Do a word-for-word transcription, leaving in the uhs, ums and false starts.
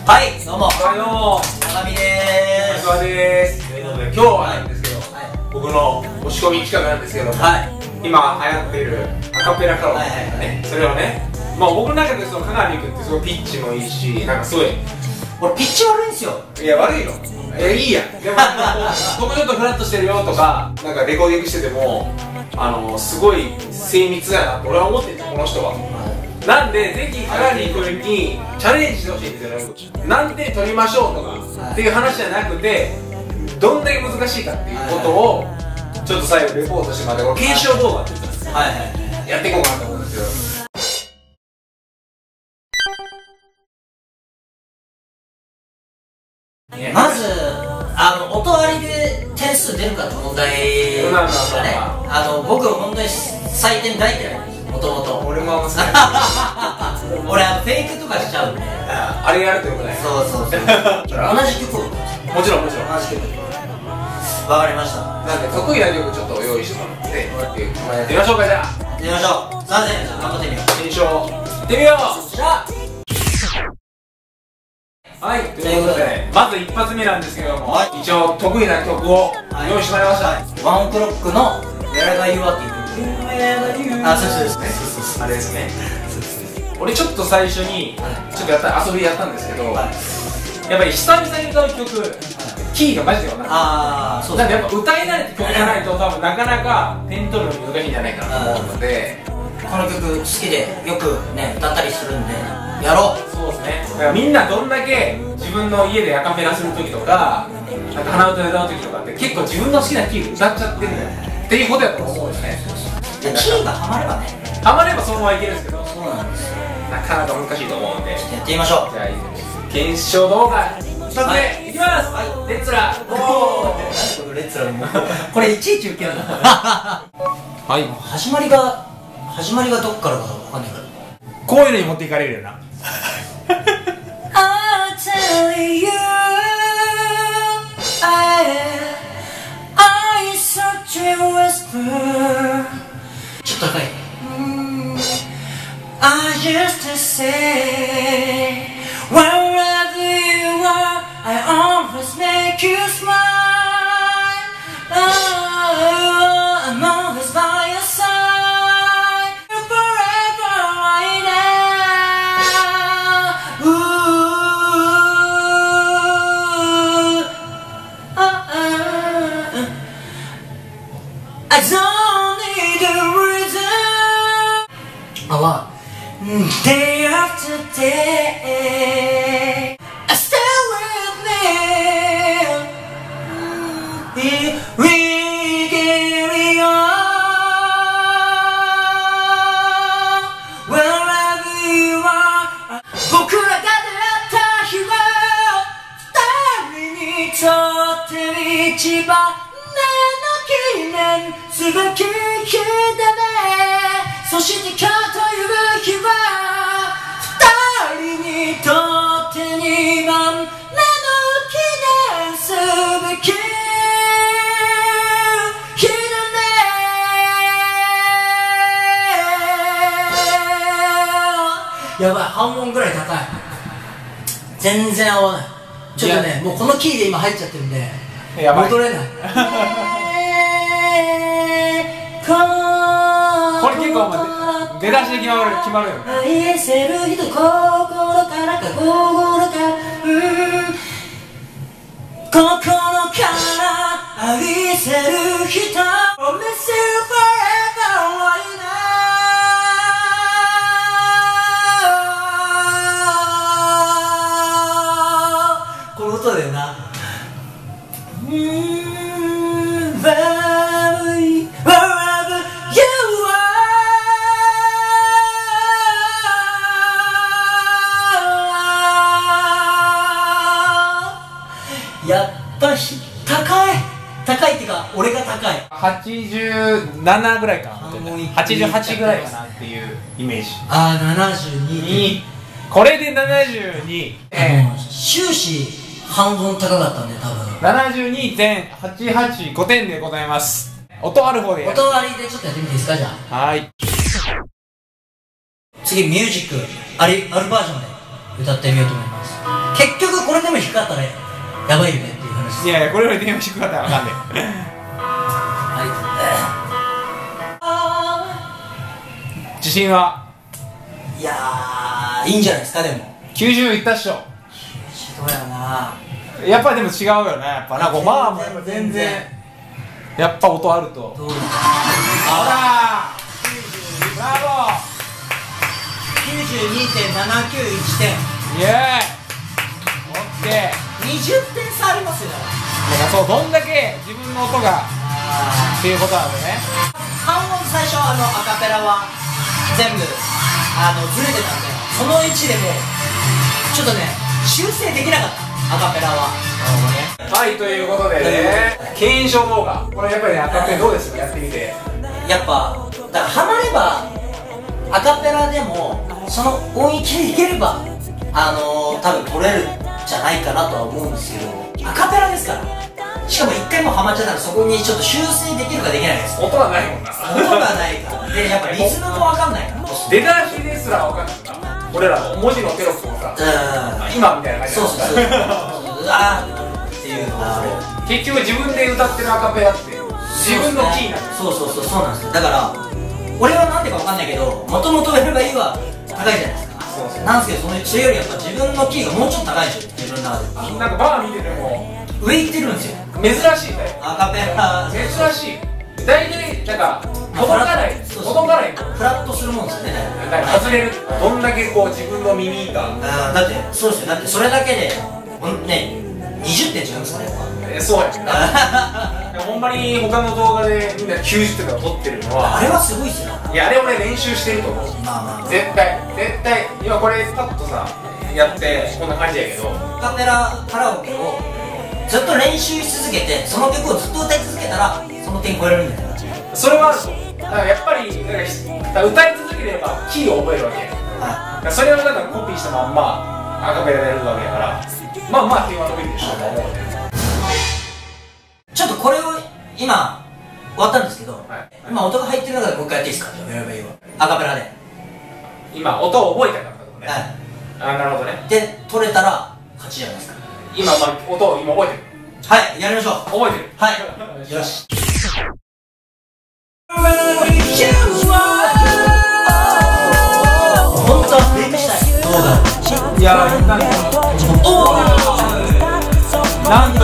はい、どうも。 はい、どうも。 中見でーす。 中見でーす。ということで、今日はなんですけど、僕の押し込み企画なんですけども、今流行っているアカペラカラオケね、それをね、まあ僕の中でその鏡君ってすごいピッチもいいし、なんかすごい、 俺ピッチ悪いんすよ。 いや悪いの。いやいいや。でも僕ちょっとフラッとしてるよとか、なんかレコーディングしてても、あのすごい精密だなって俺は思ってるんですよ、この人は。なんで、ぜひ鏡君にチャレンジしてほしいんですよね。なんで撮りましょうとかっていう話じゃなくて、どんだけ難しいかっていうことをちょっと最後レポートしてまで検証動画って言ったんですよ。はいはい、やっていこうかなと思うんですよ。まずあの音割りで点数出るかって問題がね、あの僕本当に採点大嫌いなんですよ、もともと。 俺もあんま好きない俺あのフェイクとかしちゃうんで、 あれやるってことない。 そうそうそう同じ曲をもちろんもちろん同じ曲わかりました。 なんで得意な曲ちょっと用意してもらってやってみましょうか。じゃあやってみましょう。さあね、頑張ってみよう。 検証いってみよう。 じゃあはい、ということでまず一発目なんですけども、一応得意な曲を用意してもらいました。 ワンオクロックの「Wherever You Are」っていう曲。あ、そうそうですね、 あれですね。俺ちょっと最初にちょっとやった遊びやったんですけど、やっぱり久々に歌う曲キーがマジで分からない。ああ、そうですね。なんでやっぱ歌い慣れて曲じゃないと多分なかなか点取るのに難しいんじゃないかなと思うので、 この曲好きでよくね歌ったりするんでやろう。 そうですね。だからみんなどんだけ自分の家でアカペラする時とかなんか鼻歌で歌う時とかって結構自分の好きなキーで歌っちゃってるんだよっていうことやと思うんですね。 キーがハマればね、 ハマればそのままいけるんですけど、 そうなんですよ、 なかなか難しいと思うんで、 やってみましょう。 じゃあ検証動画ふたつめいきます。レッツラゴー。 何このレッツラもこれいちいち受けるのはい、 始まりが始まりがどっからかわかんないからこういうのに持っていかれるよな。 I'll tell you I I such a whisper ちょっと高い。I just to say wherever you are I always make you smile. Oh, I'm always by your side forever right now. Ooh, uh, uh, I don't need a reason. Oh, day after day, stay with me. We carry on wherever you are. 僕らが出会った日は二人にとって一番目の記念すべき日だね。そして今日という日は二人にとって二番目の記念すべき日だね。やばい、半音ぐらい高い。全然合わない。ちょっとね、もうこのキーで今入っちゃってるんで戻れない。 これ結構出だしで決まる決まるよ。 愛せる人心からか心からうん心から愛せる人 I'll miss you forever right now。 この音だよな。やっぱし高い高いってか俺が高い。 はちじゅうななぐらいかな、はちじゅうはちぐらいかなっていうイメージ。 ああ、ななじゅうに。 これでななじゅうに、 終始半分高かったんで多分ななじゅうにてんはちはちご 点でございます。音ある方でやる。 音割りでちょっとやってみていいですか。じゃあはい、 次ミュージックありあるバージョンで歌ってみようと思います。結局でも低かったらやばいよねっていう話です。 いやいや、これより電話低かったらあかんねん。はい自信は？ いやー、いいんじゃないですか。でもきゅうじゅういったっしょ。 ひどいやな。 やっぱでも違うよね。やっぱな、こうまあ全然やっぱ音あると。 どうだ。 あらブラボー。 きゅうじゅうにてんななきゅういち 点。 イエーイ。オッケー。 にじゅってん差ありますよね。 だからそう、どんだけ自分の音がっていうことなんだね。 半音最初あのアカペラは全部あのずれてたんで、その位置でもちょっとね修正できなかったアカペラは。 なるほどね。はい、ということでね、検証動画、これやっぱりね、アカペラどうですか、やってみて。 やっぱだからハマればアカペラでもその音域でいければあのー、多分取れるんじゃないかなとは思うんですけど、アカペラですから、しかも一回もハマっちゃったらそこにちょっと修正できるかできないです。 音がないもんな。 音がないからで、やっぱリズムも分かんないから、 出だしですら分かんないな。俺らの文字のテロップもさ、今みたいな感じ。 そうそうそう、うわーっていうのが結局自分で歌ってるアカペラって自分のキーなんです。 そうそうそうそうなんですよ。だから俺はなんでか分かんないけど、もともとやればいいは高いじゃないですか。 そうそうなんですけど、そのそれよりやっぱ自分のキーがもうちょっと高いんですよ、自分の中で。 なんかバー見てても上行ってるんですよ、 珍しいね。 アカペラ。 珍しい。大体なんか届かない届かないフラットするもんですよね。 だから外れる。どんだけこう自分の耳があだってそうですよ。だってそれだけでほんねにじゅってん違うんですからやっぱ。 えそうやねんな。ほんまに他の動画でみんなきゅうじゅってんとか撮ってるのは、 あれはすごいっすよ。 いやあれ俺練習してると思う。 まあまあ絶対絶対今これパッとさやってこんな感じやけど、 アカペラカラオケをずっと練習し続けて、その曲をずっと歌い続けたらその点超えれるんだよ。 それはあると思う。だからやっぱりなんか歌い続ければキーを覚えるわけや。 はそれをだからコピーしたまんまアカペラでやるわけやから、まあまあ点は伸びるでしょうと思うね。 い、ちょっとこれを今終わったんですけど、 はい、 今音が入ってる中でもう一回やっていいですか。じゃあやればいいわ、アカペラで。 今音を覚えたかったとね。 はい、 あ、なるほどね。 で取れたら勝ちじゃないですか。 今、まあ、音を今覚えてる。 はい、やりましょう。 覚えてる。 はいよし。本当はベイクしたい。どうだろう。 いやー、なんかおおなんと